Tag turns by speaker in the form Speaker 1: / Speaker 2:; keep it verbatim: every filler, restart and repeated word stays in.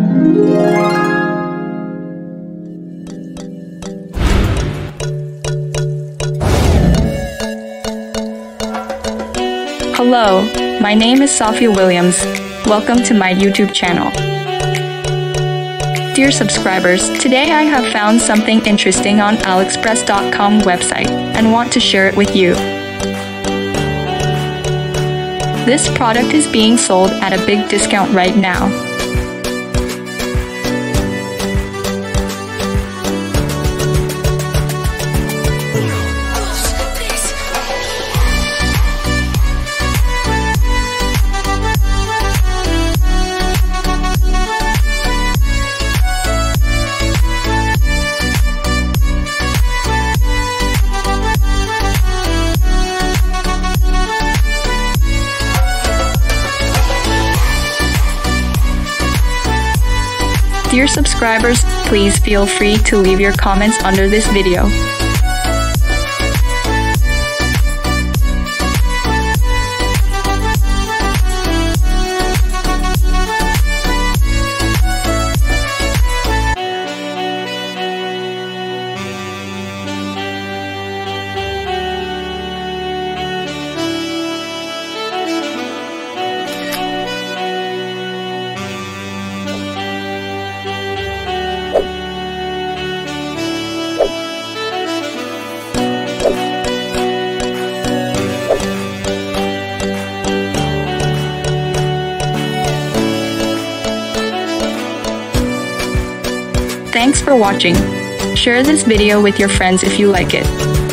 Speaker 1: Hello, my name is Sophia Williams. Welcome to my YouTube channel. Dear subscribers, today I have found something interesting on aliexpress dot com website and want to share it with you. This product is being sold at a big discount right now. Dear subscribers, please feel free to leave your comments under this video. Thanks for watching. Share this video with your friends if you like it.